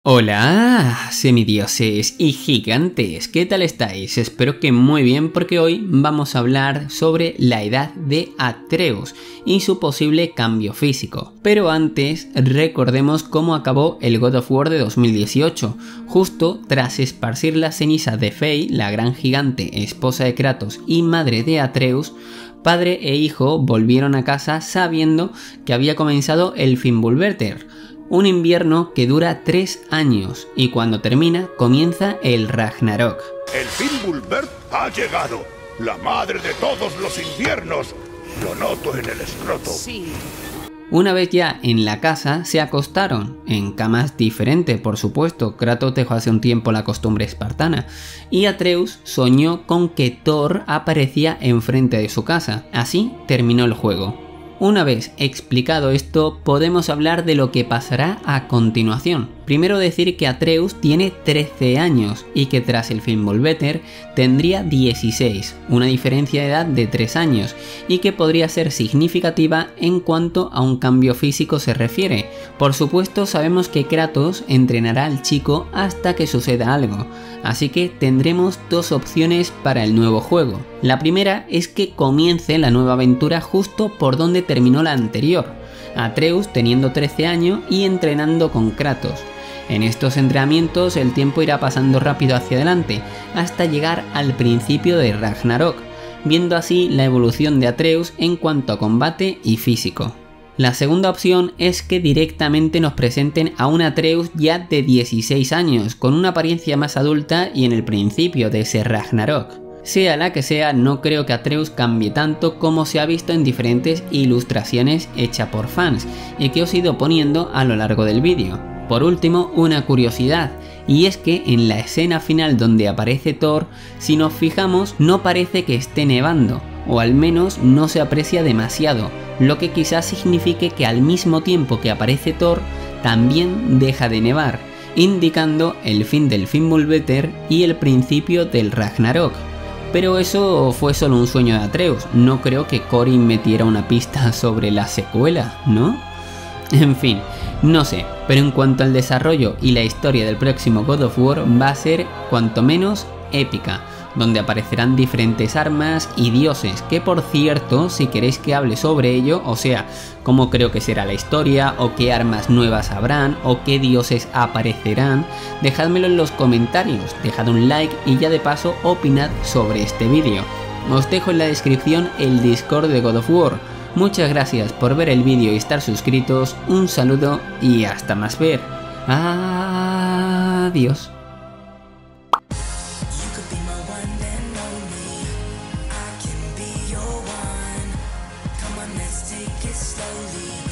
Hola, semidioses y gigantes, ¿qué tal estáis? Espero que muy bien porque hoy vamos a hablar sobre la edad de Atreus y su posible cambio físico. Pero antes, recordemos cómo acabó el God of War de 2018, justo tras esparcir la ceniza de Faye, la gran gigante, esposa de Kratos y madre de Atreus. Padre e hijo volvieron a casa sabiendo que había comenzado el Fimbulvetr, un invierno que dura 3 años y cuando termina comienza el Ragnarok. El Fimbulvetr ha llegado, la madre de todos los inviernos. Lo noto en el escroto. Sí. Una vez ya en la casa se acostaron, en camas diferentes por supuesto. Kratos dejó hace un tiempo la costumbre espartana y Atreus soñó con que Thor aparecía enfrente de su casa. Así terminó el juego. Una vez explicado esto, podemos hablar de lo que pasará a continuación. Primero decir que Atreus tiene 13 años y que tras el Fimbulvetr tendría 16, una diferencia de edad de 3 años, y que podría ser significativa en cuanto a un cambio físico se refiere. Por supuesto sabemos que Kratos entrenará al chico hasta que suceda algo, así que tendremos dos opciones para el nuevo juego. La primera es que comience la nueva aventura justo por donde terminó la anterior, Atreus teniendo 13 años y entrenando con Kratos. En estos entrenamientos el tiempo irá pasando rápido hacia adelante hasta llegar al principio de Ragnarok, viendo así la evolución de Atreus en cuanto a combate y físico. La segunda opción es que directamente nos presenten a un Atreus ya de 16 años, con una apariencia más adulta y en el principio de ese Ragnarok. Sea la que sea, no creo que Atreus cambie tanto como se ha visto en diferentes ilustraciones hechas por fans y que os he ido poniendo a lo largo del vídeo. Por último, una curiosidad, y es que en la escena final donde aparece Thor, si nos fijamos no parece que esté nevando, o al menos no se aprecia demasiado, lo que quizás signifique que al mismo tiempo que aparece Thor, también deja de nevar, indicando el fin del Fimbulvetr y el principio del Ragnarok. Pero eso fue solo un sueño de Atreus, no creo que Corin metiera una pista sobre la secuela, ¿no? En fin, no sé, pero en cuanto al desarrollo y la historia del próximo God of War va a ser cuanto menos épica, donde aparecerán diferentes armas y dioses, que por cierto, si queréis que hable sobre ello, o sea, cómo creo que será la historia, o qué armas nuevas habrán, o qué dioses aparecerán, dejádmelo en los comentarios, dejad un like y ya de paso opinad sobre este vídeo. Os dejo en la descripción el Discord de God of War. Muchas gracias por ver el vídeo y estar suscritos, un saludo y hasta más ver. Adiós. You could be my one and only. I can be your one. Come on, let's take it slowly.